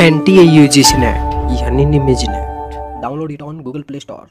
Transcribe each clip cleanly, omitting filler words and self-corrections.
NTA-UGC NET यानी निमिज NET. Download it on Google Play Store.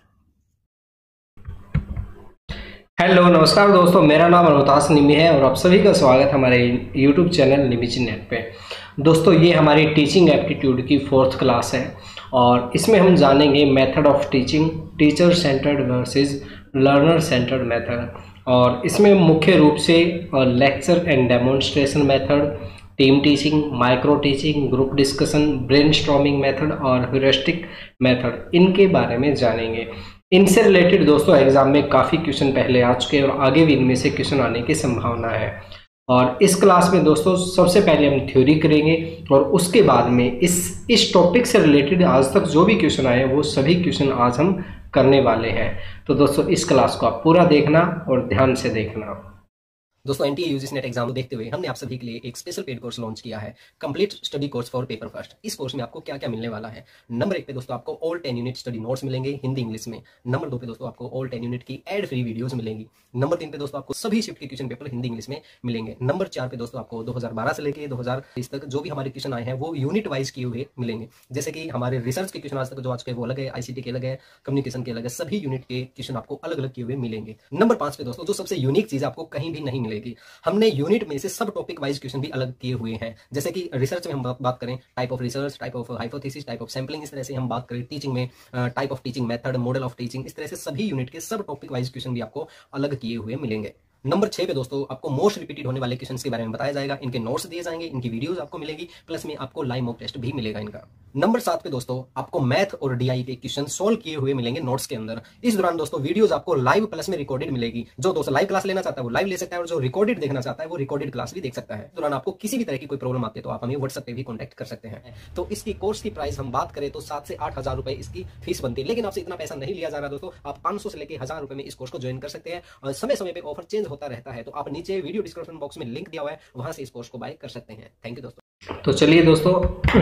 Hello नमस्कार दोस्तों, मेरा नाम रोहतास निमी है और आप सभी का स्वागत हमारे यूट्यूब चैनल निमिज नेट पे। दोस्तों ये हमारी टीचिंग एप्टीट्यूड की 4th क्लास है और इसमें हम जानेंगे method of teaching, teacher centred versus learner centred method. और इसमें मुख्य रूप से lecture and demonstration method, team teaching, micro teaching, group discussion, brainstorming method और ह्यूरिस्टिक मेथड, इनके बारे में जानेंगे। इनसे रिलेटेड दोस्तों एग्जाम में काफ़ी क्वेश्चन पहले आ चुके हैं और आगे भी इनमें से क्वेश्चन आने की संभावना है। और इस क्लास में दोस्तों सबसे पहले हम थ्योरी करेंगे और उसके बाद में इस टॉपिक से रिलेटेड आज तक जो भी क्वेश्चन आए हैं वो सभी क्वेश्चन आज हम करने वाले हैं। तो दोस्तों इस क्लास को आप पूरा देखना और ध्यान से देखना। दोस्तों NTA-UGC नेट एग्जाम को देखते हुए हमने आप सभी के लिए एक स्पेशल पेड कोर्स लॉन्च किया है, complete study course for paper first. इस कोर्स में आपको क्या क्या मिलने वाला है। नंबर 1 पे दोस्तों आपको ऑल 10 यूनिट स्टडी नोट्स मिलेंगे हिंदी इंग्लिश में। नंबर 2 पे दोस्तों आपको ऑल 10 यूनिट की एड फ्री वीडियोस मिलेंगी। नंबर 3 पे दोस्तों आपको सभी शिफ्ट के क्वेश्चन पेपर हिंदी इंग्लिश में मिलेंगे। नंबर 4 पे दोस्तों आपको 2012 से लेकर 2020 तक जो भी हमारे क्वेश्चन आए हैं वो यूनिट वाइज किए हुए मिलेंगे। जैसे कि हमारे रिसर्च के क्वेश्चन आज तक जो आज के वो अलग है, ICT के अलग है, कम्युनिकेशन के अलग है, सभी यूनिट के क्वेश्चन आपको अलग अलग किए हुए मिलेंगे। नंबर 5 पे दोस्तों जो सबसे यूनिक चीज आपको कहीं भी नहीं मिलेगी, हमने यूनिट में से सब टॉपिक वाइज क्वेश्चन भी अलग किए हुए हैं। जैसे कि रिसर्च में हम बात करें type of research, type of hypothesis, type of sampling, इस तरह से हम बात करें टीचिंग में type of teaching method, model of teaching, इस तरह से सभी यूनिट के सब टॉपिक वाइज क्वेश्चन भी आपको अलग किए हुए मिलेंगे। नंबर 6 पे दोस्तों आपको मोस्ट रिपीटेड होने वाले क्वेश्चंस के बारे में बताया जाएगा, इनके नोट्स दिए जाएंगे, इनकी वीडियोस आपको मिलेगी, प्लस में आपको लाइव मॉक टेस्ट भी मिलेगा इनका। नंबर 7 पे दोस्तों आपको मैथ और DI के क्वेश्चन सोल्व किए हुए मिलेंगे नोट्स के अंदर। इस दौरान दोस्तों वीडियोस आपको लाइव प्लस में रिकॉर्डेड मिलेगी। जो दोस्तों लाइव क्लास लेना चाहता है वो लाइव ले सकता है और जो रिकॉर्डेड देखना चाहता है वो रिकॉर्डेड क्लास भी देख सकता है। इस दौरान आपको किसी भी तरह की कोई प्रॉब्लम आती है तो आप हमें व्हाट्सएप पे भी कॉन्टैक्ट कर सकते हैं। तो इसकी कोर्स की प्राइस हम बात करें तो 7 से 8 हजार रुपए इसकी फीस बनती है, लेकिन आपसे इतना पैसा नहीं लिया जा रहा दोस्तों। आप 500 से लेकर 1000 रुपए में इस कोर्स को ज्वाइन कर सकते हैं और समय समय पे ऑफर चेंज होता रहता है। तो आप नीचे वीडियो डिस्क्रिप्शन बॉक्स में लिंक दिया हुआ है, वहां से इस कोर्स को बाय कर सकते हैं। थैंक यू दोस्तों। तो चलिए दोस्तों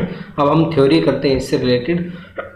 अब हम थ्योरी करते हैं इससे रिलेटेड।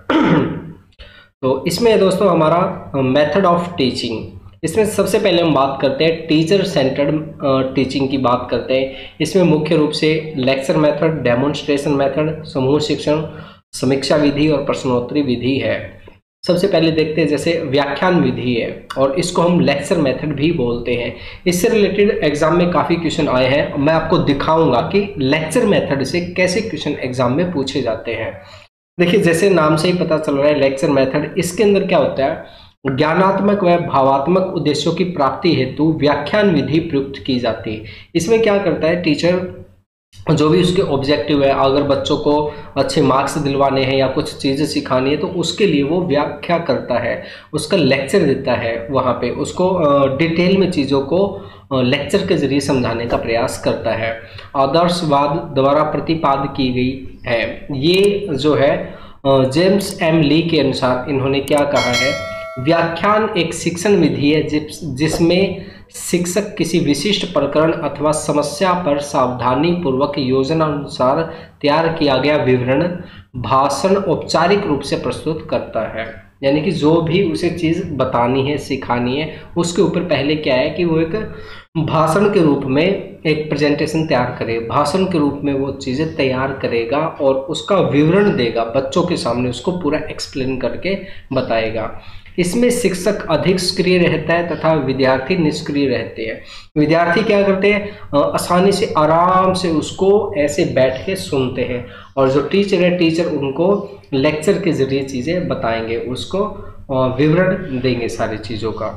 तो इसमें दोस्तों हमारा मेथड ऑफ टीचिंग, इसमें सबसे पहले हम बात करते हैं टीचर सेंटर्ड टीचिंग की बात करते हैं। इसमें मुख्य रूप से लेक्चर मेथड, डेमोन्स्ट्रेशन मेथड, समूह शिक्षण, समीक्षा विधि और प्रश्नोत्तरी विधि है। सबसे पहले देखते हैं जैसे व्याख्यान विधि है और इसको हम लेक्चर मेथड भी बोलते हैं। इससे रिलेटेड एग्जाम में काफ़ी क्वेश्चन आए हैं। मैं आपको दिखाऊंगा कि लेक्चर मेथड से कैसे क्वेश्चन एग्जाम में पूछे जाते हैं। देखिए जैसे नाम से ही पता चल रहा है लेक्चर मेथड, इसके अंदर क्या होता है, ज्ञानात्मक व भावात्मक उद्देश्यों की प्राप्ति हेतु व्याख्यान विधि प्रयुक्त की जाती है। इसमें क्या करता है टीचर, जो भी उसके ऑब्जेक्टिव है, अगर बच्चों को अच्छे मार्क्स दिलवाने हैं या कुछ चीज़ें सिखानी है तो उसके लिए वो व्याख्या करता है, उसका लेक्चर देता है, वहाँ पे उसको डिटेल में चीज़ों को लेक्चर के जरिए समझाने का प्रयास करता है। आदर्शवाद द्वारा प्रतिपादित की गई है। ये जो है जेम्स एम ली के अनुसार इन्होंने क्या कहा है, व्याख्यान एक शिक्षण विधि है जिसमें शिक्षक किसी विशिष्ट प्रकरण अथवा समस्या पर सावधानी पूर्वक योजना अनुसार तैयार किया गया विवरण भाषण औपचारिक रूप से प्रस्तुत करता है। यानी कि जो भी उसे चीज़ बतानी है, सिखानी है, उसके ऊपर पहले क्या है कि वो एक भाषण के रूप में एक प्रेजेंटेशन तैयार करे, भाषण के रूप में वो चीज़ें तैयार करेगा और उसका विवरण देगा, बच्चों के सामने उसको पूरा एक्सप्लेन करके बताएगा। इसमें शिक्षक अधिक सक्रिय रहता है तथा विद्यार्थी निष्क्रिय रहते हैं। विद्यार्थी क्या करते हैं, आसानी से आराम से उसको ऐसे बैठ के सुनते हैं और जो टीचर है टीचर उनको लेक्चर के जरिए चीज़ें बताएंगे, उसको विवरण देंगे सारी चीज़ों का।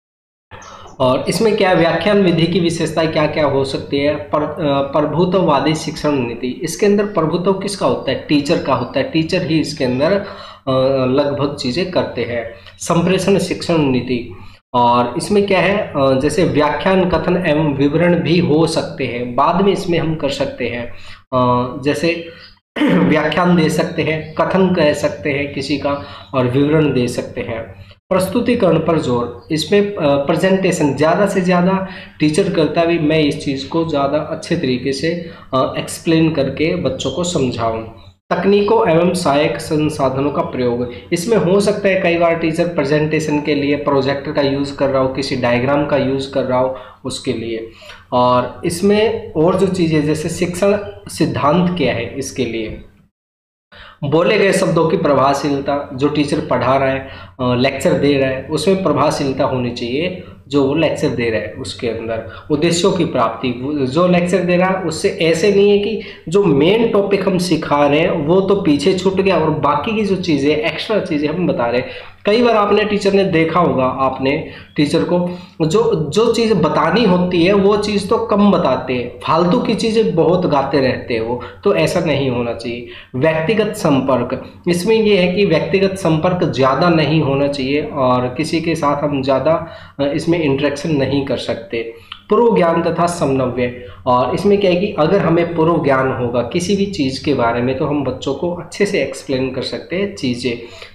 और इसमें क्या व्याख्यान विधि की विशेषता क्या क्या हो सकती है, प्रभुत्ववादी शिक्षण नीति। इसके अंदर प्रभुत्व किसका होता है, टीचर का होता है, टीचर ही इसके अंदर लगभग चीज़ें करते हैं। संप्रेषण शिक्षण नीति, और इसमें क्या है जैसे व्याख्यान, कथन एवं विवरण भी हो सकते हैं, बाद में इसमें हम कर सकते हैं। जैसे व्याख्यान दे सकते हैं, कथन कह सकते हैं किसी का और विवरण दे सकते हैं। प्रस्तुतिकरण पर जोर, इसमें प्रेजेंटेशन ज़्यादा से ज़्यादा टीचर करता भी, मैं इस चीज़ को ज़्यादा अच्छे तरीके से एक्सप्लेन करके बच्चों को समझाऊं। तकनीकों एवं सहायक संसाधनों का प्रयोग, इसमें हो सकता है कई बार टीचर प्रेजेंटेशन के लिए प्रोजेक्टर का यूज़ कर रहा हो, किसी डायग्राम का यूज़ कर रहा हो उसके लिए। और इसमें और जो चीज़ें जैसे शिक्षण सिद्धांत क्या है इसके लिए, बोले गए शब्दों की प्रभावशीलता, जो टीचर पढ़ा रहा है लेक्चर दे रहा है उसमें प्रभावशीलता होनी चाहिए, जो वो लेक्चर दे रहा है उसके अंदर। उद्देश्यों की प्राप्ति, जो लेक्चर दे रहा है उससे ऐसे नहीं है कि जो मेन टॉपिक हम सिखा रहे हैं वो तो पीछे छूट गया और बाकी की जो चीज़ें एक्स्ट्रा चीज़ें हम बता रहे हैं। कई बार आपने टीचर ने देखा होगा, आपने टीचर को जो चीज़ बतानी होती है वो चीज़ तो कम बताते हैं, फालतू की चीज़ें बहुत गाते रहते हैं वो, तो ऐसा नहीं होना चाहिए। व्यक्तिगत संपर्क, इसमें ये है कि व्यक्तिगत संपर्क ज़्यादा नहीं होना चाहिए और किसी के साथ हम ज़्यादा इसमें इंटरेक्शन नहीं कर सकते। पूर्व ज्ञान तथा समन्वय, और इसमें क्या है कि अगर हमें पूर्व ज्ञान होगा किसी भी चीज़ के बारे में तो हम बच्चों को अच्छे से एक्सप्लेन कर सकते हैं चीज़ें।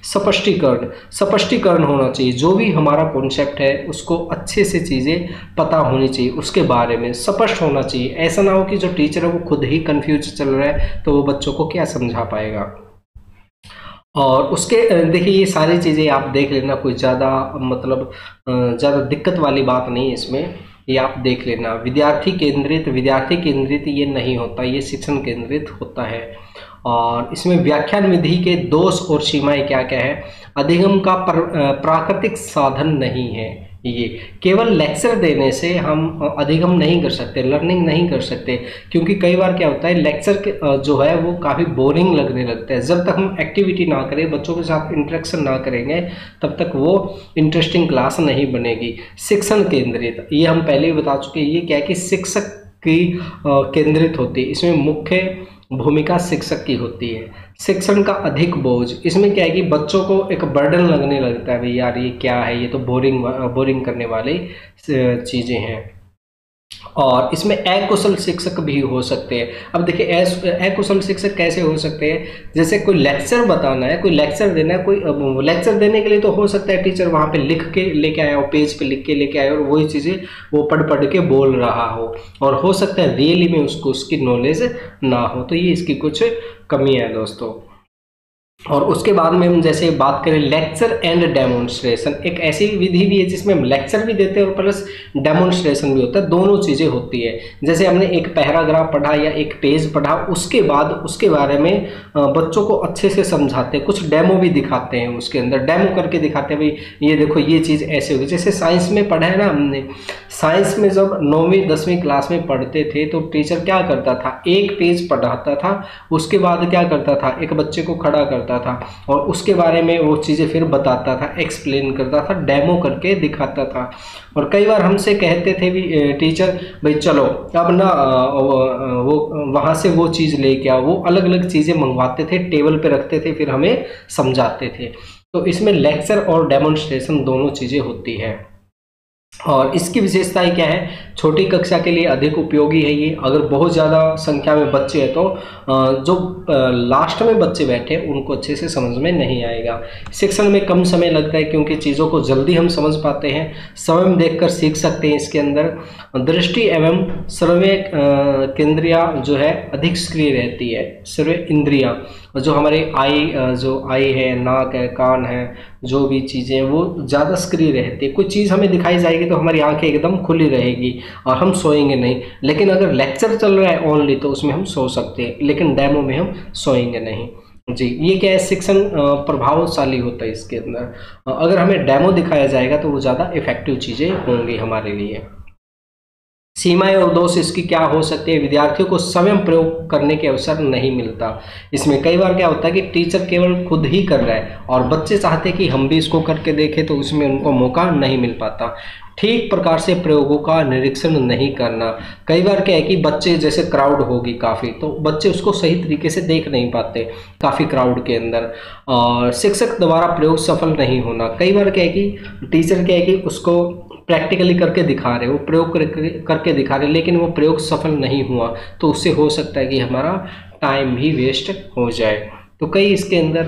स्पष्टीकरण होना चाहिए, जो भी हमारा कॉन्सेप्ट है उसको अच्छे से चीज़ें पता होनी चाहिए, उसके बारे में स्पष्ट होना चाहिए। ऐसा ना हो कि जो टीचर है वो खुद ही कंफ्यूज चल रहा है तो वो बच्चों को क्या समझा पाएगा। और उसके देखिए ये सारी चीज़ें आप देख लेना, कोई ज़्यादा मतलब ज़्यादा दिक्कत वाली बात नहीं है इसमें, ये आप देख लेना। विद्यार्थी केंद्रित ये नहीं होता, ये शिक्षण केंद्रित होता है। और इसमें व्याख्यान विधि के दोष और सीमाएं क्या क्या है। अधिगम का प्राकृतिक साधन नहीं है, ये केवल लेक्चर देने से हम अधिगम नहीं कर सकते, लर्निंग नहीं कर सकते, क्योंकि कई बार क्या होता है लेक्चर जो है वो काफ़ी बोरिंग लगने लगता है। जब तक हम एक्टिविटी ना करें, बच्चों के साथ इंटरेक्शन ना करेंगे, तब तक वो इंटरेस्टिंग क्लास नहीं बनेगी। शिक्षण केंद्रित, ये हम पहले ही बता चुके हैं, ये क्या है कि शिक्षक की केंद्रित होती है, इसमें मुख्य भूमिका शिक्षक की होती है। शिक्षण का अधिक बोझ, इसमें क्या है कि बच्चों को एक बर्डन लगने लगता है, भाई यार ये क्या है, ये तो बोरिंग करने वाली चीज़ें हैं। और इसमें अकुशल शिक्षक भी हो सकते हैं। अब देखिए अकुशल शिक्षक कैसे हो सकते हैं, जैसे कोई लेक्चर बताना है, कोई लेक्चर देना है, कोई लेक्चर देने के लिए तो हो सकता है टीचर वहाँ पे लिख के लेके आया हो, पेज पे लिख के लेके आया और वही चीज़ें वो पढ़ के बोल रहा हो, और हो सकता है रियली में उसको उसकी नॉलेज ना हो, तो ये इसकी कुछ कमी है दोस्तों। और उसके बाद में हम जैसे बात करें लेक्चर एंड डेमोन्स्ट्रेशन, एक ऐसी विधि भी है जिसमें हम लेक्चर भी देते हैं और प्लस डेमोन्स्ट्रेशन भी होता है, दोनों चीज़ें होती है। जैसे हमने एक पैराग्राफ पढ़ा या एक पेज पढ़ा, उसके बाद उसके बारे में बच्चों को अच्छे से समझाते हैं, कुछ डेमो भी दिखाते हैं, उसके अंदर डेमो करके दिखाते हैं, भाई ये देखो ये चीज़ ऐसे होगी। जैसे साइंस में पढ़ा है ना हमने, साइंस में जब 9वीं 10वीं क्लास में पढ़ते थे तो टीचर क्या करता था, एक पेज पढ़ाता था, उसके बाद क्या करता था, एक बच्चे को खड़ा करता था और उसके बारे में वो चीज़ें फिर बताता था, एक्सप्लेन करता था, डेमो करके दिखाता था। और कई बार हमसे कहते थे भी टीचर, भाई चलो अब ना वो वहाँ से वो चीज़ लेके आओ, वो अलग अलग चीज़ें मंगवाते थे, टेबल पे रखते थे, फिर हमें समझाते थे। तो इसमें लेक्चर और डेमोन्स्ट्रेशन दोनों चीज़ें होती हैं। और इसकी विशेषताएं क्या है, छोटी कक्षा के लिए अधिक उपयोगी है ये। अगर बहुत ज़्यादा संख्या में बच्चे हैं तो जो लास्ट में बच्चे बैठे उनको अच्छे से समझ में नहीं आएगा। शिक्षण में कम समय लगता है क्योंकि चीज़ों को जल्दी हम समझ पाते हैं, समय देखकर सीख सकते हैं। इसके अंदर दृष्टि एवं श्रव्य केंद्रिया जो है अधिक सक्रिय रहती है। श्रव्य इंद्रियाँ जो हमारे आई है, नाक है, कान है, जो भी चीज़ें वो ज़्यादा सक्रिय रहती है। कोई चीज़ हमें दिखाई जाएगी तो हमारी आंखें एकदम खुली रहेगी और हम सोएंगे नहीं। लेकिन अगर लेक्चर चल रहा है ओनली तो उसमें हम सो सकते हैं, लेकिन डेमो में हम सोएंगे नहीं जी। ये क्या है, शिक्षण प्रभावशाली होता है इसके अंदर। अगर हमें डेमो दिखाया जाएगा तो वो ज़्यादा इफेक्टिव चीज़ें होंगी हमारे लिए। सीमाएं और दोष इसकी क्या हो सकती है, विद्यार्थियों को स्वयं प्रयोग करने के अवसर नहीं मिलता। इसमें कई बार क्या होता है कि टीचर केवल खुद ही कर रहा है और बच्चे चाहते हैं कि हम भी इसको करके देखें, तो उसमें उनको मौका नहीं मिल पाता। ठीक प्रकार से प्रयोगों का निरीक्षण नहीं करना, कई बार क्या है कि बच्चे जैसे क्राउड होगी काफ़ी, तो बच्चे उसको सही तरीके से देख नहीं पाते काफ़ी क्राउड के अंदर, और शिक्षक द्वारा प्रयोग सफल नहीं होना। कई बार क्या है कि टीचर क्या है कि उसको प्रैक्टिकली करके दिखा रहे, वो प्रयोग करके दिखा रहे, लेकिन वो प्रयोग सफल नहीं हुआ तो उससे हो सकता है कि हमारा टाइम भी वेस्ट हो जाए। तो कई इसके अंदर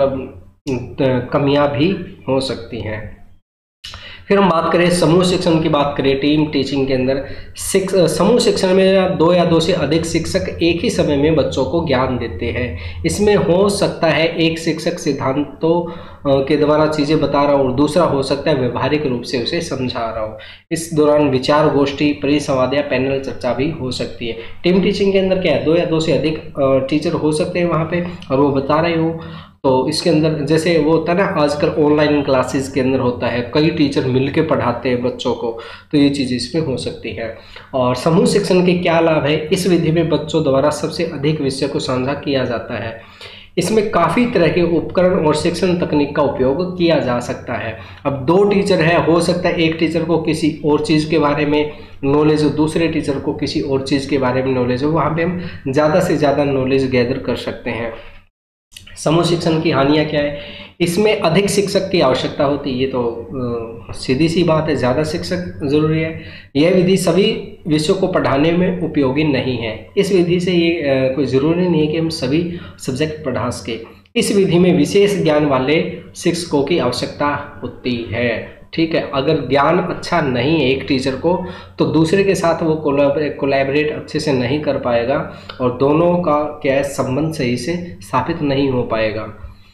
मतलब कमियां भी हो सकती हैं। फिर हम बात करें समूह शिक्षण की बात करें, टीम टीचिंग के अंदर समूह शिक्षण में 2 या 2 से अधिक शिक्षक एक ही समय में बच्चों को ज्ञान देते हैं। इसमें हो सकता है एक शिक्षक सिद्धांतों के द्वारा चीज़ें बता रहा हूँ और दूसरा हो सकता है व्यवहारिक रूप से उसे समझा रहा हूँ। इस दौरान विचार गोष्ठी, परिसंवाद या पैनल चर्चा भी हो सकती है। टीम टीचिंग के अंदर क्या है, 2 या 2 से अधिक टीचर हो सकते हैं वहाँ पे और वो बता रहे हो। तो इसके अंदर जैसे वो होता है ना, आजकल ऑनलाइन क्लासेस के अंदर होता है, कई टीचर मिलके पढ़ाते हैं बच्चों को, तो ये चीज़ इसमें हो सकती है। और समूह शिक्षण के क्या लाभ है, इस विधि में बच्चों द्वारा सबसे अधिक विषय को साझा किया जाता है। इसमें काफ़ी तरह के उपकरण और शिक्षण तकनीक का उपयोग किया जा सकता है। अब 2 टीचर है, हो सकता है एक टीचर को किसी और चीज़ के बारे में नॉलेज हो, दूसरे टीचर को किसी और चीज़ के बारे में नॉलेज हो, वहाँ पे हम ज़्यादा से ज़्यादा नॉलेज गैदर कर सकते हैं। समूह शिक्षण की हानियाँ क्या है, इसमें अधिक शिक्षक की आवश्यकता होती है, ये तो सीधी सी बात है, ज़्यादा शिक्षक जरूरी है। यह विधि सभी विषयों को पढ़ाने में उपयोगी नहीं है। इस विधि से ये कोई ज़रूरी नहीं है कि हम सभी सब्जेक्ट पढ़ा सके। इस विधि में विशेष ज्ञान वाले शिक्षकों की आवश्यकता होती है। ठीक है, अगर ज्ञान अच्छा नहीं है एक टीचर को तो दूसरे के साथ वो कोलैबोरेट अच्छे से नहीं कर पाएगा और दोनों का क्या है, संबंध सही से स्थापित नहीं हो पाएगा।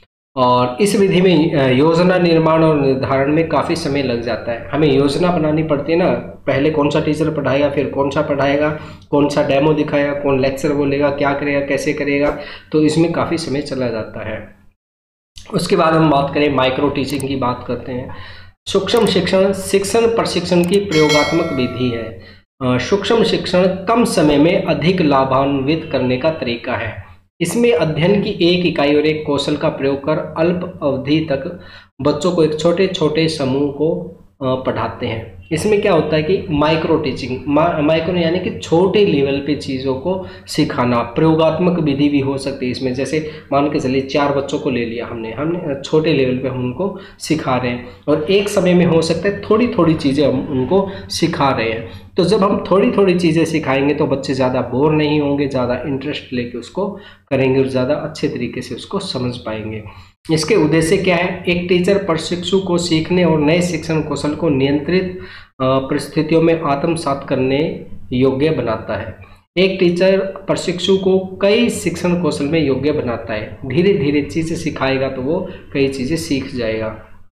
और इस विधि में योजना निर्माण और निर्धारण में काफ़ी समय लग जाता है। हमें योजना बनानी पड़ती है ना, पहले कौन सा टीचर पढ़ाएगा, फिर कौन सा पढ़ाएगा, कौन सा डेमो दिखाएगा, कौन लेक्चर बोलेगा, क्या करेगा, कैसे करेगा, तो इसमें काफ़ी समय चला जाता है। उसके बाद हम बात करें माइक्रो टीचिंग की बात करते हैं। सूक्ष्म शिक्षण शिक्षण प्रशिक्षण की प्रयोगात्मक विधि है। सूक्ष्म शिक्षण कम समय में अधिक लाभान्वित करने का तरीका है। इसमें अध्ययन की एक इकाई और एक कौशल का प्रयोग कर अल्प अवधि तक बच्चों को एक छोटे छोटे समूह को पढ़ाते हैं। इसमें क्या होता है कि माइक्रो टीचिंग, माइक्रो यानी कि छोटे लेवल पे चीज़ों को सिखाना, प्रयोगात्मक विधि भी हो सकती है इसमें। जैसे मान के चलिए 4 बच्चों को ले लिया हमने छोटे लेवल पे हम उनको सिखा रहे हैं और एक समय में हो सकता है थोड़ी थोड़ी चीज़ें हम उनको सिखा रहे हैं। तो जब हम थोड़ी थोड़ी चीज़ें सिखाएंगे तो बच्चे ज़्यादा बोर नहीं होंगे, ज़्यादा इंटरेस्ट लेके उसको करेंगे और ज़्यादा अच्छे तरीके से उसको समझ पाएंगे। इसके उद्देश्य क्या है, एक टीचर प्रशिक्षु को सीखने और नए शिक्षण कौशल को नियंत्रित परिस्थितियों में आत्मसात करने योग्य बनाता है। एक टीचर प्रशिक्षु को कई शिक्षण कौशल में योग्य बनाता है। धीरे धीरे चीज़ें सिखाएगा तो वो कई चीज़ें सीख जाएगा।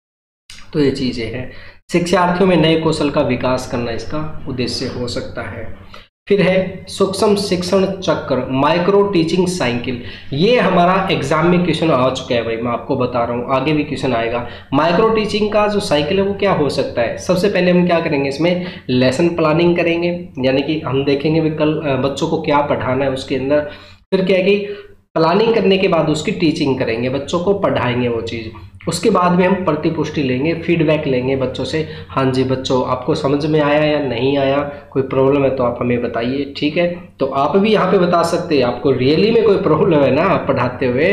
तो ये चीज़ें हैं। शिक्षार्थियों में नए कौशल का विकास करना इसका उद्देश्य हो सकता है। फिर है सूक्ष्म शिक्षण चक्र, माइक्रो टीचिंग साइकिल। ये हमारा एग्जाम में क्वेश्चन आ चुका है भाई, मैं आपको बता रहा हूँ, आगे भी क्वेश्चन आएगा। माइक्रो टीचिंग का जो साइकिल है वो क्या हो सकता है, सबसे पहले हम क्या करेंगे, इसमें लेसन प्लानिंग करेंगे, यानी कि हम देखेंगे भी कल बच्चों को क्या पढ़ाना है उसके अंदर। फिर क्या है कि प्लानिंग करने के बाद उसकी टीचिंग करेंगे, बच्चों को पढ़ाएंगे वो चीज़। उसके बाद में हम प्रतिपुष्टि लेंगे, फीडबैक लेंगे बच्चों से, हाँ जी बच्चों आपको समझ में आया या नहीं आया, कोई प्रॉब्लम है तो आप हमें बताइए। ठीक है, तो आप भी यहाँ पे बता सकते हैं, आपको रियली में कोई प्रॉब्लम है ना आप पढ़ाते हुए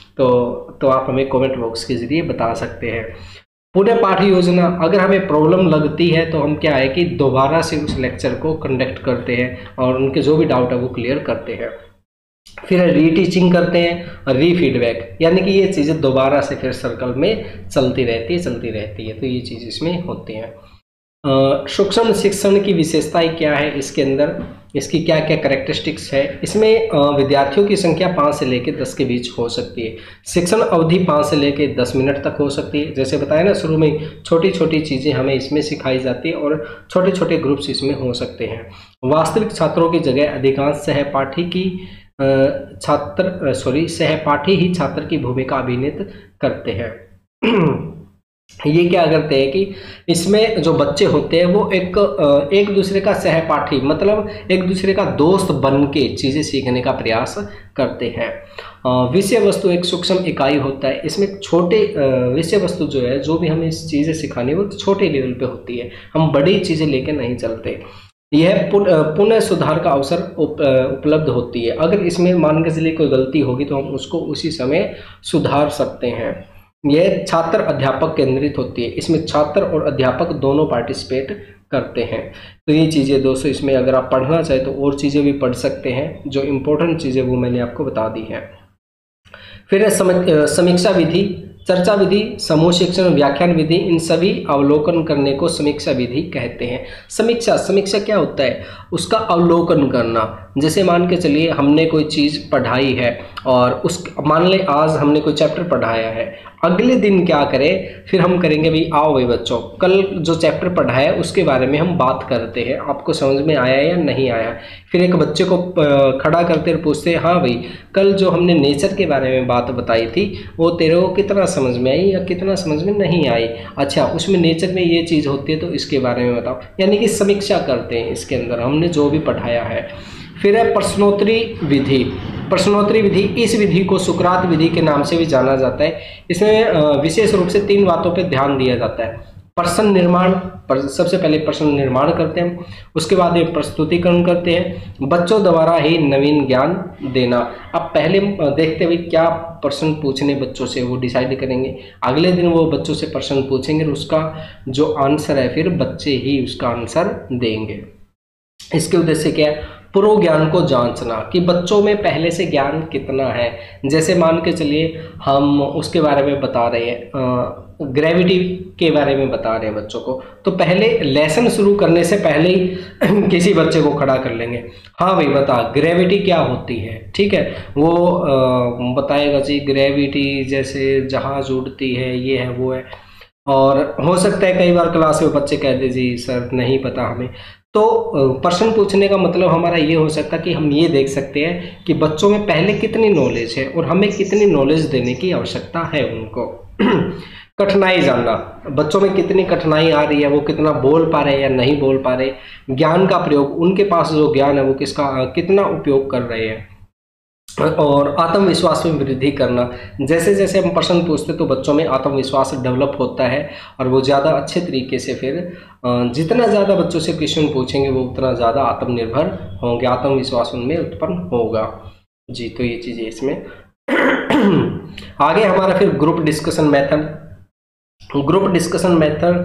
तो आप हमें कमेंट बॉक्स के जरिए बता सकते हैं। पुनः पाठ योजना, अगर हमें प्रॉब्लम लगती है तो हम क्या है कि दोबारा से उस लेक्चर को कंडक्ट करते हैं और उनके जो भी डाउट है वो क्लियर करते हैं। फिर रीटीचिंग करते हैं और रीफीडबैक, यानी कि ये चीज़ें दोबारा से फिर सर्कल में चलती रहती है। तो ये चीज़ इसमें होती हैं। सूक्ष्म शिक्षण की विशेषताएं क्या है, इसके अंदर इसकी क्या क्या कैरेक्टरिस्टिक्स है। इसमें विद्यार्थियों की संख्या 5 से लेकर 10 के बीच हो सकती है। शिक्षण अवधि 5 से लेकर 10 मिनट तक हो सकती है। जैसे बताया ना शुरू में, छोटी छोटी चीज़ें हमें इसमें सिखाई जाती है और छोटे छोटे ग्रुप्स इसमें हो सकते हैं। वास्तविक छात्रों की जगह अधिकांश सहपाठी ही छात्र की भूमिका अभिनीत करते हैं। ये क्या करते हैं कि इसमें जो बच्चे होते हैं वो एक दूसरे का सहपाठी, मतलब एक दूसरे का दोस्त बन के चीज़ें सीखने का प्रयास करते हैं। विषय वस्तु एक सूक्ष्म इकाई होता है। इसमें छोटे विषय वस्तु जो है, जो भी हमें इस चीज़ें सिखानी वो छोटे लेवल पे होती है, हम बड़ी चीज़ें लेके नहीं चलते। यह पुनः सुधार का अवसर उपलब्ध होती है। अगर इसमें मान के चलिए कोई गलती होगी तो हम उसको उसी समय सुधार सकते हैं। यह छात्र अध्यापक केंद्रित होती है। इसमें छात्र और अध्यापक दोनों पार्टिसिपेट करते हैं। तो ये चीज़ें दोस्तों, इसमें अगर आप पढ़ना चाहें तो और चीज़ें भी पढ़ सकते हैं, जो इम्पोर्टेंट चीज़ें वो मैंने आपको बता दी हैं। फिर समीक्षा विधि, चर्चा विधि, समूह शिक्षण, व्याख्यान विधि, इन सभी अवलोकन करने को समीक्षा विधि कहते हैं। समीक्षा क्या होता है, उसका अवलोकन करना। जैसे मान के चलिए हमने कोई चीज़ पढ़ाई है और उस मान लें आज हमने कोई चैप्टर पढ़ाया है, अगले दिन क्या करें, फिर हम करेंगे भाई आओ भाई बच्चों कल जो चैप्टर पढ़ाया उसके बारे में हम बात करते हैं, आपको समझ में आया या नहीं आया। फिर एक बच्चे को खड़ा करते और पूछते हैं हाँ भाई कल जो हमने नेचर के बारे में बात बताई थी वो तेरे को कितना समझ में आई या कितना समझ में नहीं आई, अच्छा उसमें नेचर में ये चीज़ होती है तो इसके बारे में बताओ, यानी कि समीक्षा करते हैं इसके अंदर हमने जो भी पढ़ाया है। फिर है प्रश्नोत्तरी विधि। प्रश्नोत्तरी विधि, इस विधि को सुकरात विधि के नाम से भी जाना जाता है। इसमें विशेष रूप से 3 बातों पर ध्यान दिया जाता है। प्रश्न निर्माण, सबसे पहले प्रश्न निर्माण करते हैं, उसके बाद ये प्रस्तुतिकरण करते हैं, बच्चों द्वारा ही नवीन ज्ञान देना। अब पहले देखते हुए क्या प्रश्न पूछने बच्चों से वो डिसाइड करेंगे, अगले दिन वो बच्चों से प्रश्न पूछेंगे और उसका जो आंसर है फिर बच्चे ही उसका आंसर देंगे। इसके उद्देश्य क्या है, पूर्व ज्ञान को जांचना कि बच्चों में पहले से ज्ञान कितना है। जैसे मान के चलिए हम उसके बारे में बता रहे हैं, ग्रेविटी के बारे में बता रहे हैं बच्चों को, तो पहले लेसन शुरू करने से पहले ही किसी बच्चे को खड़ा कर लेंगे, हाँ भाई बता ग्रेविटी क्या होती है, ठीक है, वो बताएगा जी ग्रेविटी जैसे जहाज उड़ती है, ये है वो है। और हो सकता है कई बार क्लास में बच्चे कह दे जी सर नहीं पता हमें, तो प्रश्न पूछने का मतलब हमारा ये हो सकता है कि हम ये देख सकते हैं कि बच्चों में पहले कितनी नॉलेज है और हमें कितनी नॉलेज देने की आवश्यकता है उनको। कठिनाई जानना, बच्चों में कितनी कठिनाई आ रही है, वो कितना बोल पा रहे हैं या नहीं बोल पा रहे, ज्ञान का प्रयोग, उनके पास जो ज्ञान है वो कितना उपयोग कर रहे हैं। और आत्मविश्वास में वृद्धि करना, जैसे जैसे हम प्रश्न पूछते तो बच्चों में आत्मविश्वास डेवलप होता है और वो ज़्यादा अच्छे तरीके से फिर जितना ज़्यादा बच्चों से क्वेश्चन पूछेंगे वो उतना ज़्यादा आत्मनिर्भर होंगे, आत्मविश्वास उनमें उत्पन्न होगा जी। तो ये चीज़ें इसमें आगे हमारा फिर group discussion method. Group discussion method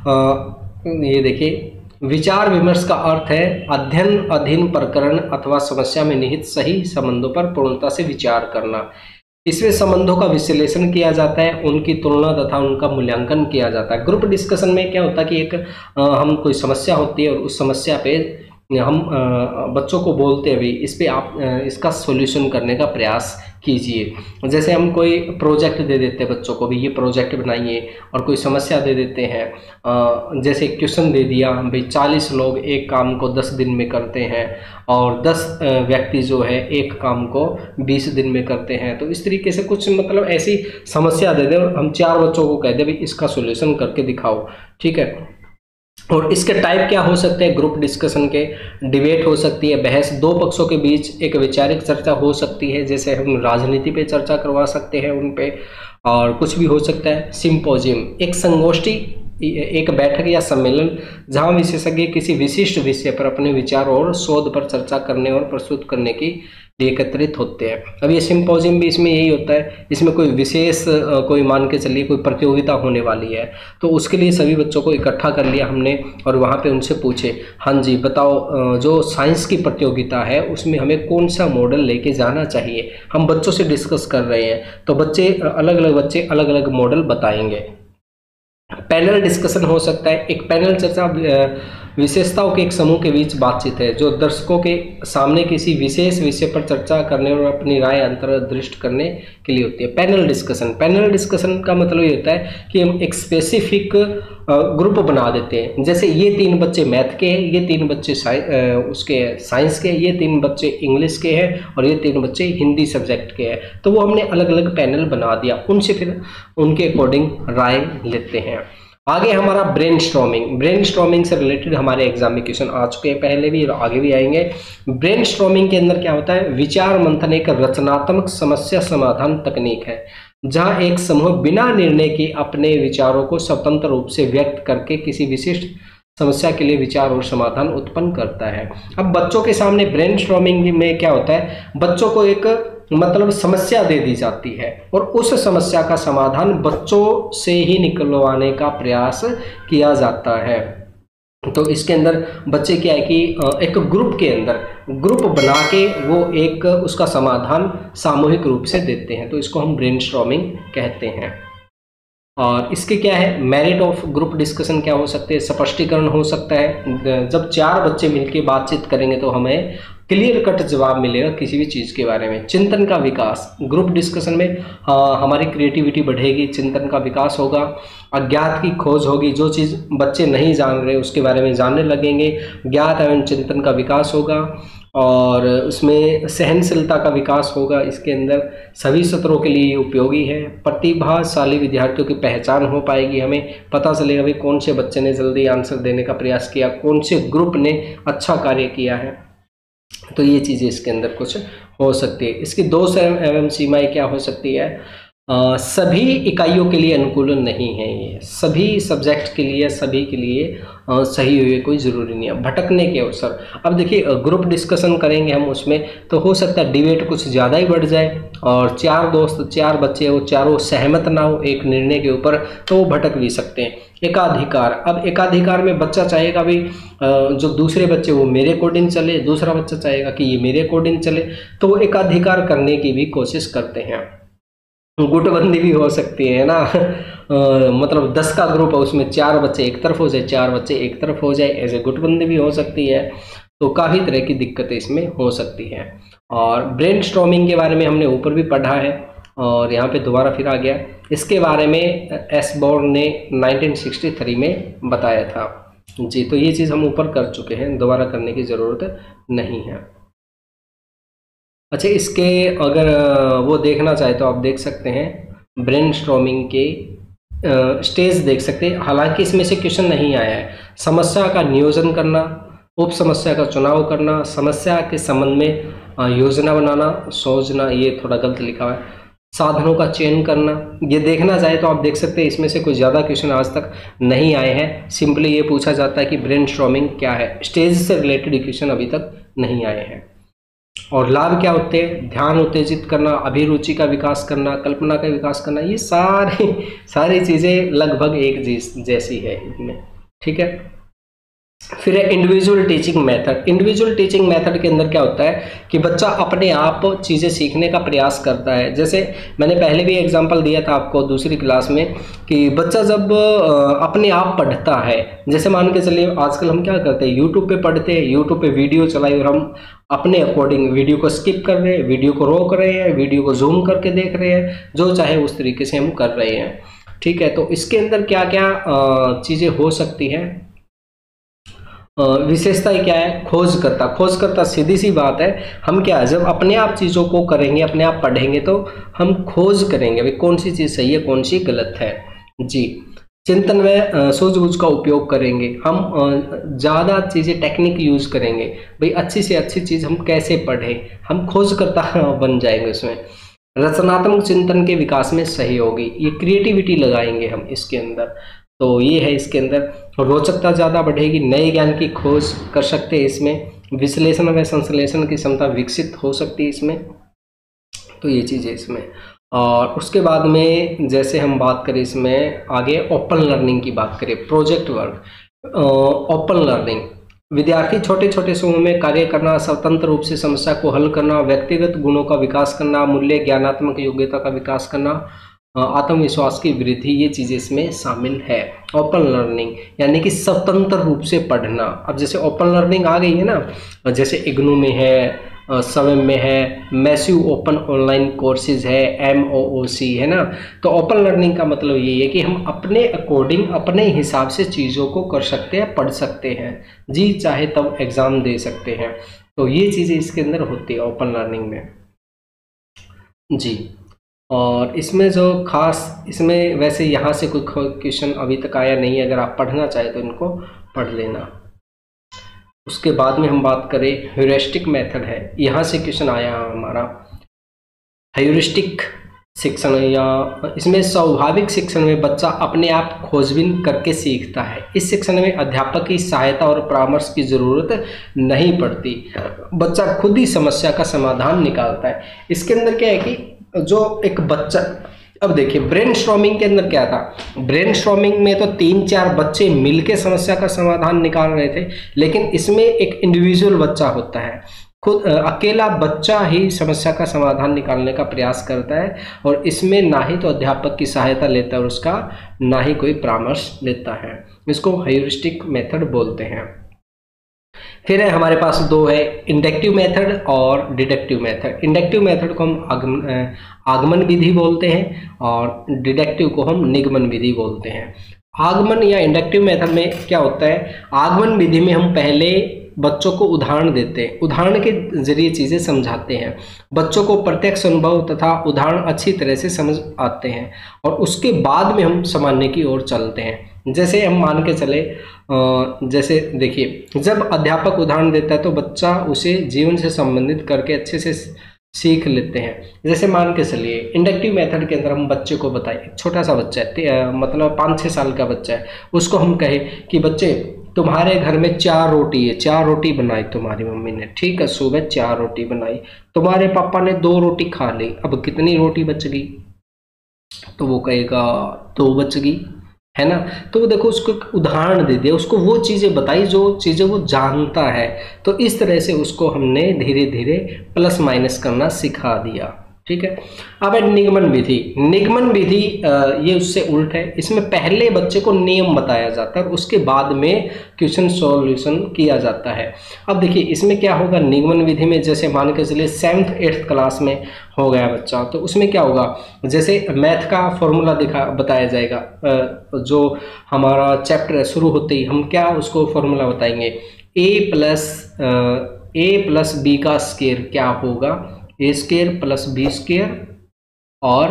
ये देखिए, विचार विमर्श का अर्थ है अध्ययन अधीन प्रकरण अथवा समस्या में निहित सही संबंधों पर पूर्णता से विचार करना। इसमें संबंधों का विश्लेषण किया जाता है, उनकी तुलना तथा उनका मूल्यांकन किया जाता है। ग्रुप डिस्कशन में क्या होता है कि एक हम कोई समस्या होती है और उस समस्या पे हम बच्चों को बोलते हुए इस पे आप इसका सॉल्यूशन करने का प्रयास कीजिए। जैसे हम कोई प्रोजेक्ट दे देते हैं बच्चों को भी, ये प्रोजेक्ट बनाइए, और कोई समस्या दे देते हैं, जैसे क्वेश्चन दे दिया भाई 40 लोग एक काम को 10 दिन में करते हैं और 10 व्यक्ति जो है एक काम को 20 दिन में करते हैं, तो इस तरीके से कुछ मतलब ऐसी समस्या दे दें और हम 4 बच्चों को कह दें भाई इसका सॉल्यूशन करके दिखाओ, ठीक है। और इसके टाइप क्या हो सकते हैं ग्रुप डिस्कशन के, डिबेट हो सकती है, बहस, 2 पक्षों के बीच एक वैचारिक चर्चा हो सकती है, जैसे हम राजनीति पे चर्चा करवा सकते हैं उन पे, और कुछ भी हो सकता है। सिंपोजियम, एक संगोष्ठी, एक बैठक या सम्मेलन जहां विशेषज्ञ किसी विशिष्ट विषय पर अपने विचार और शोध पर चर्चा करने और प्रस्तुत करने की लिए एकत्रित होते हैं। अब ये सिंपोजियम भी इसमें यही होता है, इसमें कोई विशेष कोई मान के चलिए कोई प्रतियोगिता होने वाली है तो उसके लिए सभी बच्चों को इकट्ठा कर लिया हमने और वहाँ पे उनसे पूछे हाँ जी बताओ जो साइंस की प्रतियोगिता है उसमें हमें कौन सा मॉडल लेके जाना चाहिए। हम बच्चों से डिस्कस कर रहे हैं तो बच्चे अलग अलग मॉडल बताएंगे। पैनल डिस्कशन हो सकता है, एक पैनल चर्चा विशेषताओं के एक समूह के बीच बातचीत है जो दर्शकों के सामने किसी विशेष विषय पर चर्चा करने और अपनी राय अंतर्दृष्ट करने के लिए होती है। पैनल डिस्कशन का मतलब ये होता है कि हम एक स्पेसिफिक ग्रुप बना देते हैं, जैसे ये 3 बच्चे मैथ के हैं, ये 3 बच्चे उसके साइंस के, ये 3 बच्चे इंग्लिश के हैं और ये 3 बच्चे हिंदी सब्जेक्ट के हैं, तो वो हमने अलग अलग पैनल बना दिया, उनसे फिर उनके अकॉर्डिंग राय लेते हैं। आगे हमारा ब्रेनस्टॉर्मिंग से रिलेटेड हमारे एग्जाम में क्वेश्चन आ चुके हैं पहले भी और आगे भी आएंगे। ब्रेनस्टॉर्मिंग के अंदर क्या होता है, विचार मंथन एक रचनात्मक समस्या समाधान तकनीक है जहां एक समूह बिना निर्णय के अपने विचारों को स्वतंत्र रूप से व्यक्त करके किसी विशिष्ट समस्या के लिए विचार और समाधान उत्पन्न करता है। अब बच्चों के सामने ब्रेनस्टॉर्मिंग में क्या होता है, बच्चों को एक मतलब समस्या दे दी जाती है और उस समस्या का समाधान बच्चों से ही निकलवाने का प्रयास किया जाता है। तो इसके अंदर बच्चे क्या है कि एक ग्रुप के अंदर ग्रुप बना के वो एक उसका समाधान सामूहिक रूप से देते हैं, तो इसको हम ब्रेनस्टॉर्मिंग कहते हैं। और इसके क्या है मेरिट ऑफ ग्रुप डिस्कशन क्या हो सकते हैं, स्पष्टीकरण हो सकता है, जब 4 बच्चे मिलकर बातचीत करेंगे तो हमें क्लियर कट जवाब मिलेगा किसी भी चीज़ के बारे में। चिंतन का विकास, ग्रुप डिस्कशन में हमारी क्रिएटिविटी बढ़ेगी, चिंतन का विकास होगा, अज्ञात की खोज होगी, जो चीज़ बच्चे नहीं जान रहे उसके बारे में जानने लगेंगे, ज्ञात एवं चिंतन का विकास होगा, और उसमें सहनशीलता का विकास होगा। इसके अंदर सभी सत्रों के लिए उपयोगी है। प्रतिभाशाली विद्यार्थियों की पहचान हो पाएगी, हमें पता चलेगा भाई कौन से बच्चे ने जल्दी आंसर देने का प्रयास किया, कौन से ग्रुप ने अच्छा कार्य किया है। तो ये चीज़ें इसके अंदर कुछ हो सकती है। इसकी दोष एवं सीमाएं क्या हो सकती है? सभी इकाइयों के लिए अनुकूल नहीं है, ये सभी सब्जेक्ट के लिए, सभी के लिए सही हुए कोई ज़रूरी नहीं है। भटकने के अवसर, अब देखिए ग्रुप डिस्कशन करेंगे हम, उसमें तो हो सकता है डिबेट कुछ ज़्यादा ही बढ़ जाए, और 4 दोस्त 4 बच्चे वो चारों सहमत ना हो एक निर्णय के ऊपर, तो वो भटक भी सकते हैं। एकाधिकार, अब एकाधिकार में बच्चा चाहेगा भाई जो दूसरे बच्चे वो मेरे अकॉर्डिंग चले, दूसरा बच्चा चाहेगा कि ये मेरे अकॉर्डिंग चले, तो वो एकाधिकार करने की भी कोशिश करते हैं। गुटबंदी भी हो सकती है ना मतलब 10 का ग्रुप है, उसमें 4 बच्चे एक तरफ हो जाए, 4 बच्चे एक तरफ हो जाए, ऐसे गुटबंदी भी हो सकती है। तो काफ़ी तरह की दिक्कतें इसमें हो सकती हैं। और ब्रेनस्टॉर्मिंग के बारे में हमने ऊपर भी पढ़ा है, और यहाँ पे दोबारा फिर आ गया। इसके बारे में एसबोर्न ने 1963 में बताया था जी। तो ये चीज़ हम ऊपर कर चुके हैं, दोबारा करने की ज़रूरत नहीं है। अच्छा, इसके अगर वो देखना चाहे तो आप देख सकते हैं, ब्रेनस्टॉर्मिंग के स्टेज देख सकते हैं। हालांकि इसमें से क्वेश्चन नहीं आया है। समस्या का नियोजन करना, उप समस्या का चुनाव करना, समस्या के संबंध में योजना बनाना, सोचना, ये थोड़ा गलत लिखा हुआ है। साधनों का चयन करना, ये देखना चाहे तो आप देख सकते हैं इसमें से कुछ ज़्यादा क्वेश्चन आज तक नहीं आए हैं। सिंपली ये पूछा जाता है कि ब्रेनस्टॉर्मिंग क्या है, स्टेज से रिलेटेड क्वेश्चन अभी तक नहीं आए हैं। और लाभ क्या होते हैं? ध्यान उत्तेजित करना, अभिरुचि का विकास करना, कल्पना का विकास करना, ये सारी चीज़ें लगभग एक जैसी है इनमें, ठीक है। फिर है individual teaching method. Individual teaching method के अंदर क्या होता है कि बच्चा अपने आप चीज़ें सीखने का प्रयास करता है। जैसे मैंने पहले भी एग्जांपल दिया था आपको दूसरी क्लास में कि बच्चा जब अपने आप पढ़ता है, जैसे मान के चलिए आजकल हम क्या करते हैं, यूट्यूब पे पढ़ते हैं, यूट्यूब पे वीडियो चलाई और हम अपने अकॉर्डिंग वीडियो को स्किप कर रहे हैं, वीडियो को रोक रहे हैं, वीडियो को जूम करके देख रहे हैं, जो चाहे उस तरीके से हम कर रहे हैं, ठीक है। तो इसके अंदर क्या क्या चीज़ें हो सकती हैं? विशेषता क्या है? खोजकर्ता सीधी सी बात है। हम क्या है, जब अपने आप चीज़ों को करेंगे, अपने आप पढ़ेंगे, तो हम खोज करेंगे भाई कौन सी चीज़ सही है, कौन सी गलत है जी। चिंतन में सूझबूझ का उपयोग करेंगे, हम ज़्यादा चीज़ें टेक्निक यूज करेंगे, भाई अच्छी से अच्छी चीज़ हम कैसे पढ़ें, हम खोजकर्ता बन जाएंगे उसमें। रचनात्मक चिंतन के विकास में सहयोगी, ये क्रिएटिविटी लगाएंगे हम इसके अंदर, तो ये है इसके अंदर। रोचकता ज़्यादा बढ़ेगी, नए ज्ञान की खोज कर सकते हैं इसमें, विश्लेषण व संश्लेषण की क्षमता विकसित हो सकती है इसमें, तो ये चीज़ें इसमें। और उसके बाद में जैसे हम बात करें इसमें आगे ओपन लर्निंग की बात करें, प्रोजेक्ट वर्क। ओपन लर्निंग, विद्यार्थी छोटे छोटे समूह में कार्य करना, स्वतंत्र रूप से समस्या को हल करना, व्यक्तिगत गुणों का विकास करना, मूल्य ज्ञानात्मक योग्यता का विकास करना, आत्मविश्वास की वृद्धि, ये चीज़ें इसमें शामिल है। ओपन लर्निंग यानी कि स्वतंत्र रूप से पढ़ना। अब जैसे ओपन लर्निंग आ गई है ना, जैसे इग्नू में है, स्वयं में है, मैसिव ओपन ऑनलाइन कोर्सेज है, MOOC है ना। तो ओपन लर्निंग का मतलब यही है कि हम अपने अकॉर्डिंग, अपने हिसाब से चीज़ों को कर सकते हैं, पढ़ सकते हैं जी, चाहे तब एग्ज़ाम दे सकते हैं। तो ये चीज़ें इसके अंदर होती है ओपन लर्निंग में जी। और इसमें जो खास, इसमें वैसे यहाँ से कोई क्वेश्चन अभी तक आया नहीं है, अगर आप पढ़ना चाहें तो इनको पढ़ लेना। उसके बाद में हम बात करें ह्यूरिस्टिक मेथड है, यहाँ से क्वेश्चन आया हमारा ह्यूरिस्टिक शिक्षण, या इसमें स्वाभाविक शिक्षण में बच्चा अपने आप खोजबीन करके सीखता है। इस शिक्षण में अध्यापक की सहायता और परामर्श की जरूरत नहीं पड़ती, बच्चा खुद ही समस्या का समाधान निकालता है। इसके अंदर क्या है कि जो एक बच्चा, अब देखिए ब्रेनस्टॉर्मिंग के अंदर क्या था, ब्रेनस्टॉर्मिंग में तो 3-4 बच्चे मिलके समस्या का समाधान निकाल रहे थे, लेकिन इसमें एक इंडिविजुअल बच्चा होता है, खुद अकेला बच्चा ही समस्या का समाधान निकालने का प्रयास करता है, और इसमें ना ही तो अध्यापक की सहायता लेता है और उसका ना ही कोई परामर्श लेता है। इसको ह्यूरिस्टिक मेथड बोलते हैं। फिर है हमारे पास दो है, इंडक्टिव मेथड और डिडक्टिव मेथड। इंडक्टिव मेथड को हम आगमन विधि बोलते हैं और डिडक्टिव को हम निगमन विधि बोलते हैं। आगमन या इंडक्टिव मेथड में क्या होता है, आगमन विधि में हम पहले बच्चों को उदाहरण देते हैं, उदाहरण के जरिए चीज़ें समझाते हैं, बच्चों को प्रत्यक्ष अनुभव तथा उदाहरण अच्छी तरह से समझ आते हैं और उसके बाद में हम सामान्य की ओर चलते हैं। जैसे हम मान के चले, जैसे देखिए, जब अध्यापक उदाहरण देता है तो बच्चा उसे जीवन से संबंधित करके अच्छे से सीख लेते हैं। जैसे मान के चलिए, इंडक्टिव मेथड के अंदर हम बच्चे को बताए, छोटा सा बच्चा है, मतलब 5-6 साल का बच्चा है, उसको हम कहे कि बच्चे तुम्हारे घर में 4 रोटी है, 4 रोटी बनाई तुम्हारी मम्मी ने, ठीक है, सुबह 4 रोटी बनाई, तुम्हारे पापा ने 2 रोटी खा ली, अब कितनी रोटी बच गई? तो वो कहेगा 2 बच गई, है ना। तो वो देखो, उसको उदाहरण दे दिया, उसको वो चीज़ें बताई जो चीज़ें वो जानता है। तो इस तरह से उसको हमने धीरे धीरे प्लस माइनस करना सिखा दिया, ठीक है। अब है निगमन विधि। निगमन विधि ये उससे उल्ट है, इसमें पहले बच्चे को नियम बताया जाता है, उसके बाद में क्वेश्चन सॉल्यूशन किया जाता है। अब देखिए इसमें क्या होगा, निगमन विधि में जैसे मान के चलिए 7th 8th क्लास में हो गया बच्चा, तो उसमें क्या होगा, जैसे मैथ का फॉर्मूला बताया जाएगा, जो हमारा चैप्टर शुरू होते ही हम क्या उसको फॉर्मूला बताएंगे, a प्लस बी का स्क्वायर क्या होगा, A square plus B square और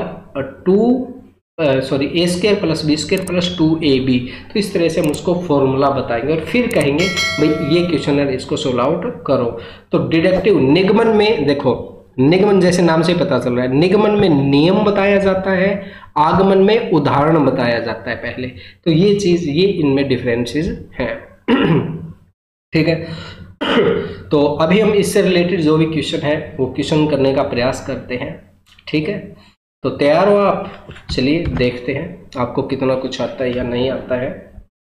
A square plus B square plus 2ab। तो इस तरह से हम उसको फॉर्मूला बताएंगे और फिर कहेंगे भाई ये क्वेश्चन है, इसको सोल्व आउट करो। तो डिडक्टिव निगमन में देखो, निगमन जैसे नाम से पता चल रहा है, निगमन में नियम बताया जाता है, आगमन में उदाहरण बताया जाता है पहले। तो ये चीज, ये इनमें डिफरेंसेस हैं। ठीक है, तो अभी हम इससे रिलेटेड जो भी क्वेश्चन है वो क्वेश्चन करने का प्रयास करते हैं, ठीक है। तो तैयार हो आप? चलिए देखते हैं आपको कितना कुछ आता है या नहीं आता है।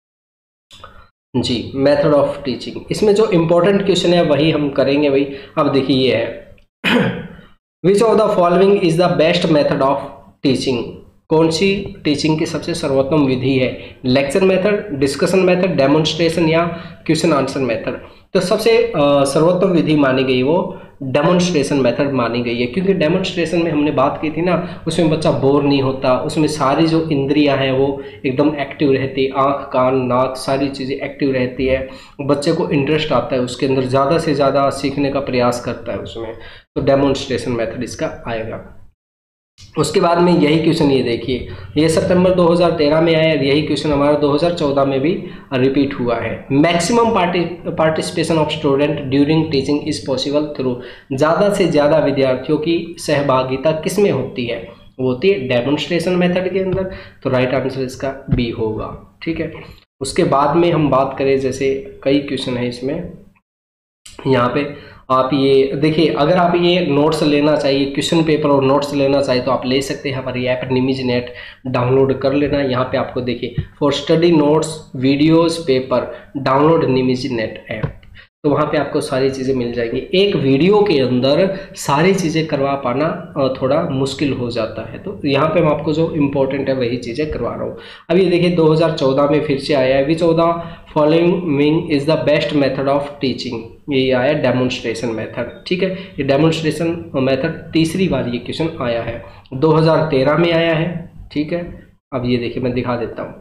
जी, मेथड ऑफ टीचिंग, इसमें जो इम्पोर्टेंट क्वेश्चन है वही हम करेंगे भाई। अब देखिए ये है, which of the following is the best method of teaching, कौन सी टीचिंग की सबसे सर्वोत्तम विधि है, lecture method, discussion method, demonstration या क्वेश्चन आंसर मेथड। तो सबसे सर्वोत्तम विधि मानी गई वो डेमोन्स्ट्रेशन मेथड मानी गई है, क्योंकि डेमोन्स्ट्रेशन में हमने बात की थी ना, उसमें बच्चा बोर नहीं होता, उसमें सारी जो इंद्रियां हैं वो एकदम एक्टिव रहती है, आँख कान नाक सारी चीज़ें एक्टिव रहती है, बच्चे को इंटरेस्ट आता है उसके अंदर, ज़्यादा से ज़्यादा सीखने का प्रयास करता है उसमें। तो डेमोन्स्ट्रेशन मेथड इसका आएगा। उसके बाद में यही क्वेश्चन, ये देखिए, ये सितंबर 2013 में आया, यही क्वेश्चन हमारा 2014 में भी रिपीट हुआ है। Maximum participation of student during teaching is possible through, ज़्यादा से ज़्यादा विद्यार्थियों की सहभागिता किस में होती है, वो होती है डेमोन्स्ट्रेशन मेथड के अंदर। तो राइट आंसर इसका बी होगा, ठीक है। उसके बाद में हम बात करें, जैसे कई क्वेश्चन है इसमें, यहाँ पे आप ये देखिए, अगर आप ये नोट्स लेना चाहिए, क्वेश्चन पेपर और नोट्स लेना चाहिए तो आप ले सकते हैं, हमारी ऐप निमिज नेट डाउनलोड कर लेना। यहाँ पे आपको देखिए, for study notes videos paper download निमिज नेट ऐप, तो वहाँ पे आपको सारी चीज़ें मिल जाएंगी। एक वीडियो के अंदर सारी चीज़ें करवा पाना थोड़ा मुश्किल हो जाता है, तो यहाँ पे मैं आपको जो इम्पोर्टेंट है वही चीज़ें करवा रहा हूँ। अब ये देखिए 2014 में फिर से आया है, which of the following is the best method of teaching, ये आया डेमोन्स्ट्रेशन मेथड, ठीक है। ये डेमोन्स्ट्रेशन मेथड तीसरी बार ये क्वेश्चन आया है, 2013 में आया है, ठीक है। अब ये देखिए मैं दिखा देता हूँ,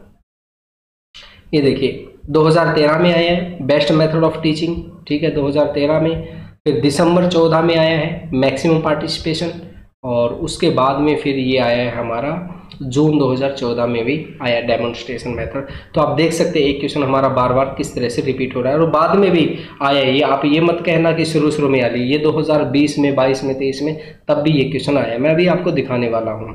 ये देखिए 2013 में आया है बेस्ट मेथड ऑफ टीचिंग, ठीक है, 2013 में। फिर दिसंबर 14 में आया है मैक्सिमम पार्टिसिपेशन, और उसके बाद में फिर ये आया है हमारा जून 2014 में भी आया डेमोन्स्ट्रेशन मेथड। तो आप देख सकते हैं एक क्वेश्चन हमारा बार बार किस तरह से रिपीट हो रहा है, और बाद में भी आया है। ये आप ये मत कहना कि शुरू में आ रही, ये 2020 में 22 में 23 में तब भी ये क्वेश्चन आया है, मैं अभी आपको दिखाने वाला हूँ।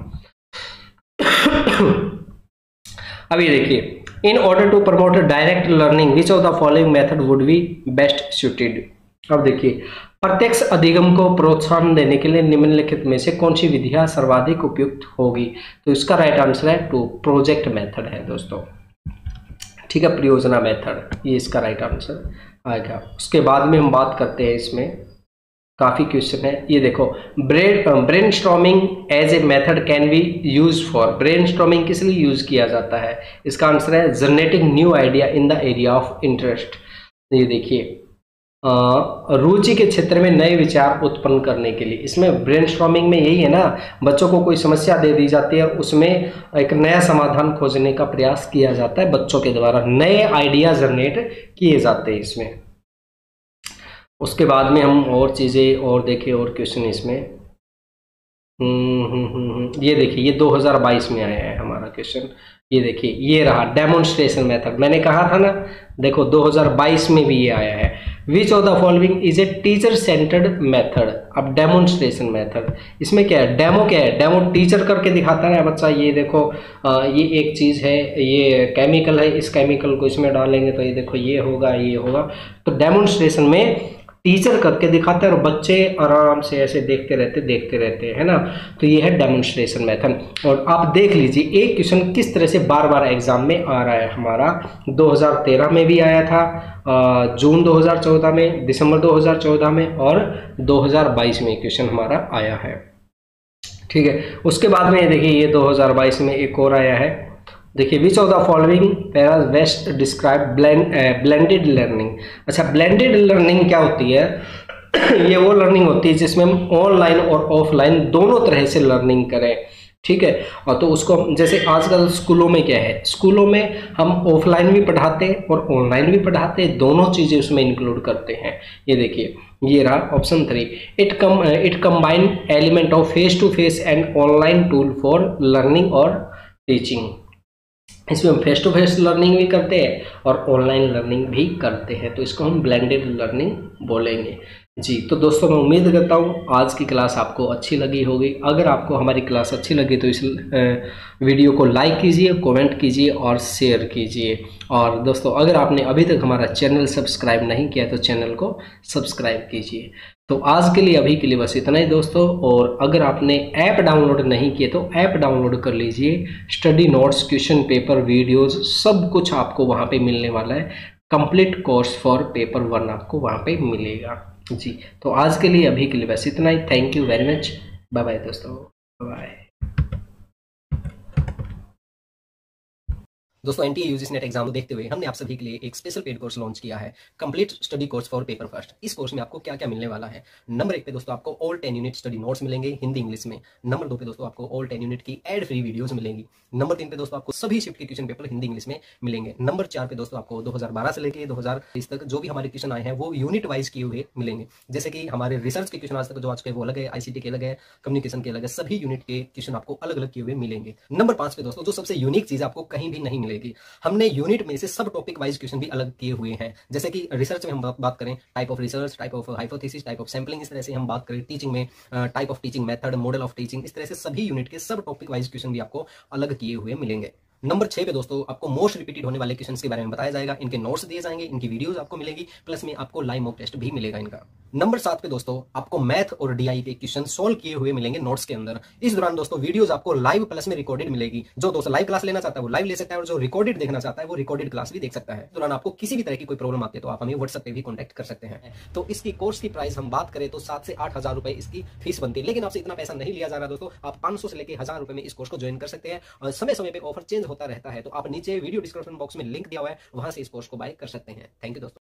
अब ये देखिए, in order to promote direct learning which of the following method would be best suited. अब देखिए, प्रत्यक्ष अधिगम को प्रोत्साहन देने के लिए निम्नलिखित में से कौन सी विधियां सर्वाधिक उपयुक्त होगी। तो इसका राइट आंसर है 2, प्रोजेक्ट मेथड है दोस्तों, ठीक है, परियोजना मेथड, ये इसका राइट आंसर आएगा। उसके बाद में हम बात करते हैं, इसमें काफ़ी क्वेश्चन है। ये देखो, brainstorming as a method can be use for, brainstorming किस लिए यूज किया जाता है, इसका आंसर है generating new idea in the area of interest. ये देखिए, रुचि के क्षेत्र में नए विचार उत्पन्न करने के लिए। इसमें ब्रेनस्टॉर्मिंग में यही है ना, बच्चों को कोई समस्या दे दी जाती है, उसमें एक नया समाधान खोजने का प्रयास किया जाता है, बच्चों के द्वारा नए आइडिया जनरेट किए जाते हैं इसमें। उसके बाद में हम और चीज़ें और देखें और क्वेश्चन इसमें। ये देखिए, ये 2022 में आया है हमारा क्वेश्चन। ये देखिए, ये रहा डेमोन्स्ट्रेशन मेथड। मैंने कहा था ना, देखो 2022 में भी ये आया है। Which of the following is a teacher centered method. अब डेमोन्स्ट्रेशन मेथड, इसमें क्या है, डेमो क्या है, डेमो टीचर करके दिखाता है बच्चा। ये देखो, ये एक चीज़ है, ये केमिकल है, इस केमिकल को इसमें डालेंगे तो ये देखो ये होगा, ये होगा। तो डेमोन्स्ट्रेशन में टीचर करके दिखाता है और बच्चे आराम से ऐसे देखते रहते है ना। तो ये है डेमोन्स्ट्रेशन मेथड। और आप देख लीजिए एक क्वेश्चन किस तरह से बार बार एग्जाम में आ रहा है हमारा। 2013 में भी आया था, जून 2014 में, दिसंबर 2014 में, और 2022 में क्वेश्चन हमारा आया है। ठीक है, उसके बाद में देखिए ये 2022 में एक और आया है। देखिए, which of the following phrase best describe blended learning. अच्छा, ब्लेंडेड लर्निंग क्या होती है? ये वो लर्निंग होती है जिसमें हम ऑनलाइन और ऑफलाइन दोनों तरह से लर्निंग करें। ठीक है, और तो उसको जैसे आजकल स्कूलों में क्या है, स्कूलों में हम ऑफलाइन भी पढ़ाते हैं और ऑनलाइन भी पढ़ाते हैं, दोनों चीज़ें उसमें इंक्लूड करते हैं। ये देखिए, ये रहा option 3। It combine element of face to face and online tool for learning और टीचिंग। इसमें हम फेस टू फेस लर्निंग भी करते हैं और ऑनलाइन लर्निंग भी करते हैं, तो इसको हम ब्लेंडेड लर्निंग बोलेंगे जी। तो दोस्तों, मैं उम्मीद करता हूँ आज की क्लास आपको अच्छी लगी होगी। अगर आपको हमारी क्लास अच्छी लगी तो इस वीडियो को लाइक कीजिए, कमेंट कीजिए और शेयर कीजिए। और दोस्तों, अगर आपने अभी तक हमारा चैनल सब्सक्राइब नहीं किया तो चैनल को सब्सक्राइब कीजिए। तो आज के लिए, अभी के लिए बस इतना ही दोस्तों। और अगर आपने ऐप डाउनलोड नहीं किए तो ऐप डाउनलोड कर लीजिए। Study notes, question paper, videos सब कुछ आपको वहाँ पे मिलने वाला है। कंप्लीट कोर्स फॉर पेपर 1 आपको वहाँ पे मिलेगा जी। तो आज के लिए, अभी के लिए बस इतना ही। Thank you very much. Bye bye दोस्तों, बाय। दोस्तों, एनटीए यूजीसी नेट एग्जाम को देखते हुए हमने आप सभी के लिए एक स्पेशल पेड कोर्स लॉन्च किया है, complete study course for paper first. इस कोर्स में आपको क्या क्या मिलने वाला है? नंबर 1 पे दोस्तों आपको ऑल 10 यूनिट स्टडी नोट्स मिलेंगे हिंदी इंग्लिश में। नंबर 2 पे दोस्तों आपको ऑल 10 यूनिट की एड फ्री वीडियोस मिलेंगी। नंबर 3 पे दोस्तों आपको सभी शिफ्ट के क्वेश्चन पेपर हिंदी इंग्लिश में मिलेंगे। नंबर 4 पे दोस्तों आपको 2012 से लेकर 2020 तक जो भी हमारे क्वेश्चन आए हैं वो यूनिट वाइज किए हुए मिलेंगे। जैसे कि हमारे रिसर्च के क्वेश्चन आज तक जो आज के वो अलग है, आईसीटी के अलग है, कम्युनिकेशन के अलग है, सभी यूनिट के क्वेश्चन आपको अलग अलग किए हुए मिलेंगे। नंबर 5 पे दोस्तों जो सबसे यूनिक चीज आपको कहीं भी नहीं मिलेगी, हमने यूनिट में से सब टॉपिक वाइज क्वेश्चन भी अलग किए हुए हैं। जैसे कि रिसर्च में हम बात करें type of research, type of hypothesis, type of sampling, इस तरह से हम बात करें टीचिंग में type of teaching method, model of teaching, इस तरह से सभी यूनिट के सब टॉपिक वाइज क्वेश्चन भी आपको अलग किए हुए मिलेंगे। नंबर 6 पे दोस्तों आपको मोस्ट रिपीटेड होने वाले क्वेश्चंस के बारे में बताया जाएगा, इनके नोट्स दिए जाएंगे, इनकी वीडियोस आपको मिलेगी, प्लस में आपको लाइव मॉक टेस्ट भी मिलेगा इनका। नंबर 7 पे दोस्तों आपको मैथ और डीआई के क्वेश्चन सॉल्व किए हुए मिलेंगे नोट्स के अंदर। इस दौरान दोस्तों वीडियोस आपको लाइव प्लस में रिकॉर्डेड मिलेगी। जो दोस्तों लाइव क्लास लेना चाहता है वो लाइव ले सकता है, और जो रिकॉर्डेड देखना चाहता है वो रिकॉर्डेड क्लास भी देख सकता है। इस दौरान आपको किसी भी तरह की कोई प्रॉब्लम आती है तो आप हमें व्हाट्सएप पे भी कॉन्टैक्ट कर सकते हैं। तो इसकी कोर्स की प्राइस हम बात करें तो 7 से 8 हजार रुपए इसकी फीस बनती है, लेकिन आपसे इतना पैसा नहीं लिया जा रहा दोस्तों। आप 500 से लेकर 1000 रुपए में इस कोर्स को ज्वाइन कर सकते हैं, और समय समय पे ऑफर चेंज होता रहता है। तो आप नीचे वीडियो डिस्क्रिप्शन बॉक्स में लिंक दिया हुआ है, वहां से इस कोर्स को बाय कर सकते हैं। थैंक यू दोस्तों।